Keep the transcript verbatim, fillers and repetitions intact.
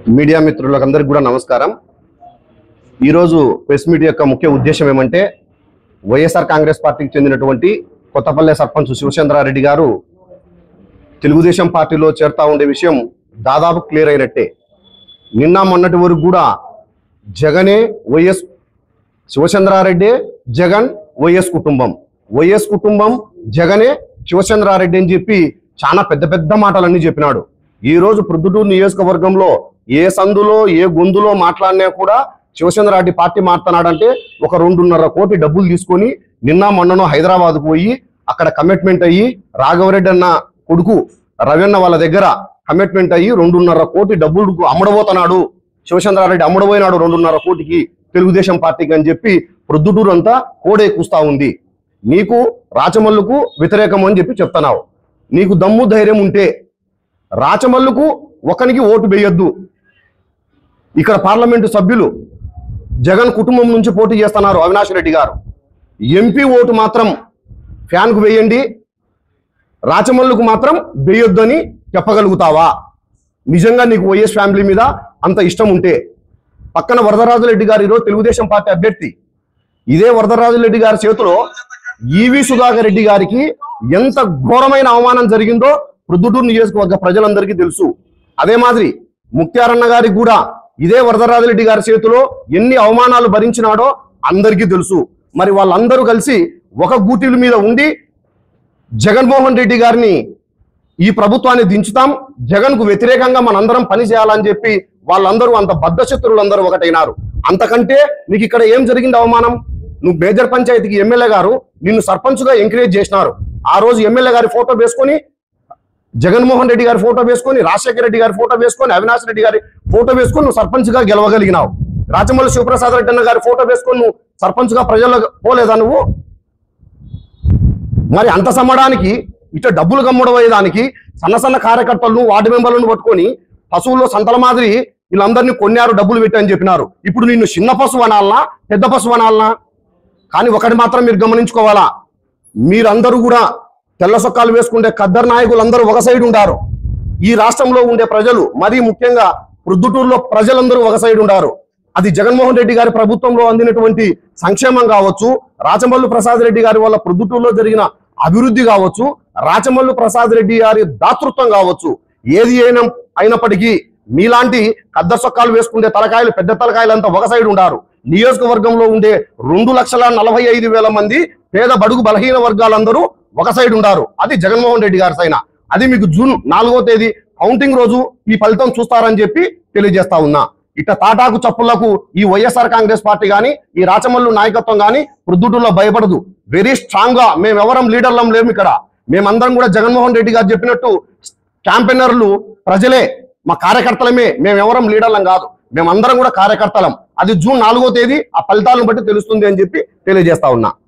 Media మిత్రులందరికీ కూడా నమస్కారం। ఈ రోజు ప్రెస్ మీట్ యొక్క ముఖ్య ఉద్దేశం ఏమంటే వైఎస్ఆర్ కాంగ్రెస్ పార్టీకి చెందినటువంటి కొత్తపల్లె సర్పంచ్ శివచంద్రారెడ్డి గారు తెలుగుదేశం పార్టీలో చేరుతా ఉండే విషయం దాదాపు క్లియర్ అయినట్టే। నిన్న మొన్నటి వరకు కూడా జగనే వైఎస్ శివచంద్రారెడ్డి జగన్ వైఎస్ కుటుంబం వైఎస్ కుటుంబం జగనే శివచంద్రారెడ్డి అని చెప్పి చాలా పెద్ద పెద్ద మాటలన్నీ చెప్పినాడు। ఈ రోజు ప్రొద్దుటూరు నియోజకవర్గంలో ఏ సందులో ఏ గొంతులో మాట్లాడినా కూడా శివచంద్రారెడ్డి పార్టీ మాట్లాడాడంటే ఒక రెండున్నర కోటి డబ్బులు తీసుకొని నిన్న మొన్ననో హైదరాబాద్కు పోయి అక్కడ కమిట్మెంట్ అయ్యి రాఘవరెడ్డి అన్న కొడుకు రవీన్న వాళ్ళ దగ్గర కమిట్మెంట్ అయ్యి రెండున్నర కోటి డబ్బులకు అమ్మడబోతున్నాడు, శివచంద్రారెడ్డి అమ్మడబోయినాడు రెండున్నర కోటికి తెలుగుదేశం పార్టీకి అని చెప్పి ప్రొద్దుటూరు అంతా కోడే కూస్తా ఉంది। నీకు రాచమల్లుకు వ్యతిరేకం అని చెప్పి చెప్తున్నావు। నీకు దమ్ము ధైర్యం ఉంటే రాచమల్లుకు ఒకనికి ఓటు వేయొద్దు। ఇక్కడ పార్లమెంటు సభ్యులు జగన్ కుటుంబం నుంచి పోటీ చేస్తున్నారు అవినాష్ రెడ్డి గారు, ఎంపీ ఓటు మాత్రం ఫ్యాన్కు వేయండి, రాచమల్లుకు మాత్రం వేయొద్దు అని చెప్పగలుగుతావా? నిజంగా నీకు వైఎస్ ఫ్యామిలీ మీద అంత ఇష్టం ఉంటే పక్కన వరదరాజురెడ్డి గారు ఈరోజు తెలుగుదేశం పార్టీ అభ్యర్థి, ఇదే వరదరాజురెడ్డి గారి చేతిలో ఈవి సుధాకర్ రెడ్డి గారికి ఎంత ఘోరమైన అవమానం జరిగిందో ప్రొద్దుటూరు నియోజకవర్గ ప్రజలందరికీ తెలుసు। అదే మాదిరి ముక్త్యారన్న గారికి కూడా ఇదే వరదరాజురెడ్డి గారి చేతిలో ఎన్ని అవమానాలు భరించినాడో అందరికీ తెలుసు। మరి వాళ్ళందరూ కలిసి ఒక గూటిల మీద ఉండి జగన్మోహన్ రెడ్డి గారిని ఈ ప్రభుత్వాన్ని దించుతాం, జగన్కు వ్యతిరేకంగా మనందరం పని చేయాలని చెప్పి వాళ్ళందరూ అంత బద్ధశత్రులందరూ ఒకటైనారు। అంతకంటే నీకు ఇక్కడ ఏం జరిగింది అవమానం? నువ్వు మేజర్ పంచాయతీకి ఎమ్మెల్యే గారు నిన్ను సర్పంచ్గా ఎంకరేజ్ చేసినారు। ఆ రోజు ఎమ్మెల్యే గారి ఫోటో వేసుకొని జగన్మోహన్ రెడ్డి గారి ఫోటో వేసుకొని రాజశేఖర రెడ్డి గారి ఫోటో వేసుకొని అవినాష్ రెడ్డి గారి ఫోటో వేసుకొని నువ్వు సర్పంచ్గా గెలవగలిగినావు। రాచమల్లి శివప్రసాద్ రెడ్డి అన్న గారి ఫోటో వేసుకొని నువ్వు సర్పంచ్గా ప్రజల్లో పోలేదా నువ్వు? మరి అంత సమ్మడానికి ఇట్లా డబ్బులు గమ్మడమయ్యేదానికి సన్న సన్న కార్యకర్తలను వార్డు మెంబర్లను పట్టుకొని పశువుల్లో సంతల మాదిరి వీళ్ళందరినీ కొన్నారు, డబ్బులు పెట్టి అని చెప్పినారు। ఇప్పుడు నిన్ను చిన్న పశువు అనాలనా పెద్ద పశువు అనాలనా? కానీ ఒకటి మాత్రం మీరు గమనించుకోవాలా, మీరందరూ కూడా తెల్ల సొక్కాలు వేసుకుంటే ఖద్దర్ నాయకులందరూ ఒక సైడ్ ఉండారు, ఈ రాష్ట్రంలో ఉండే ప్రజలు మరీ ముఖ్యంగా ప్రొద్దుటూరులో ప్రజలందరూ ఒక సైడ్ ఉండారు। అది జగన్మోహన్ రెడ్డి గారి ప్రభుత్వంలో అందినటువంటి సంక్షేమం కావచ్చు, రాచమల్లు ప్రసాద్ రెడ్డి గారి వల్ల ప్రొద్దుటూరులో జరిగిన అభివృద్ధి కావచ్చు, రాచమల్లు ప్రసాద్ రెడ్డి గారి దాతృత్వం కావచ్చు, ఏది అయినా అయినప్పటికీ మీలాంటి ఖద్దర్ సొక్కాలు వేసుకుంటే తలకాయలు పెద్ద తలకాయలంతా ఒక సైడ్ ఉండారు। నియోజకవర్గంలో ఉండే రెండు లక్షల నలభై ఐదు వేల మంది పేద బడుగు బలహీన వర్గాలందరూ ఒక సైడ్ ఉండారు। అది జగన్మోహన్ రెడ్డి గారి సైనా, అది మీకు జూన్ నాలుగో తేదీ కౌంటింగ్ రోజు ఈ ఫలితం చూస్తారని చెప్పి తెలియజేస్తా ఉన్నా। ఇట్లా తాటాకు చప్పులకు ఈ వైఎస్ఆర్ కాంగ్రెస్ పార్టీ కానీ ఈ రాచమల్లు నాయకత్వం కానీ ప్రొద్దుటూరులో భయపడదు। వెరీ స్ట్రాంగ్ గా మేమెవరం లీడర్లం లేము ఇక్కడ, మేమందరం కూడా జగన్మోహన్ రెడ్డి గారు చెప్పినట్టు క్యాంపెయినర్లు ప్రజలే, మా కార్యకర్తలమే, మేమెవరం లీడర్లం కాదు, మేమందరం కూడా కార్యకర్తలం। అది జూన్ నాలుగో తేదీ ఆ ఫలితాలను బట్టి తెలుస్తుంది అని చెప్పి తెలియజేస్తా ఉన్నా।